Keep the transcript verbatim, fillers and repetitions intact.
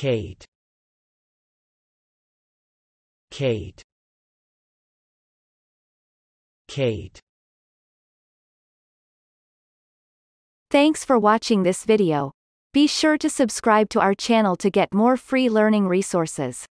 Kate. Kate. Kate. Thanks for watching this video. Be sure to subscribe to our channel to get more free learning resources.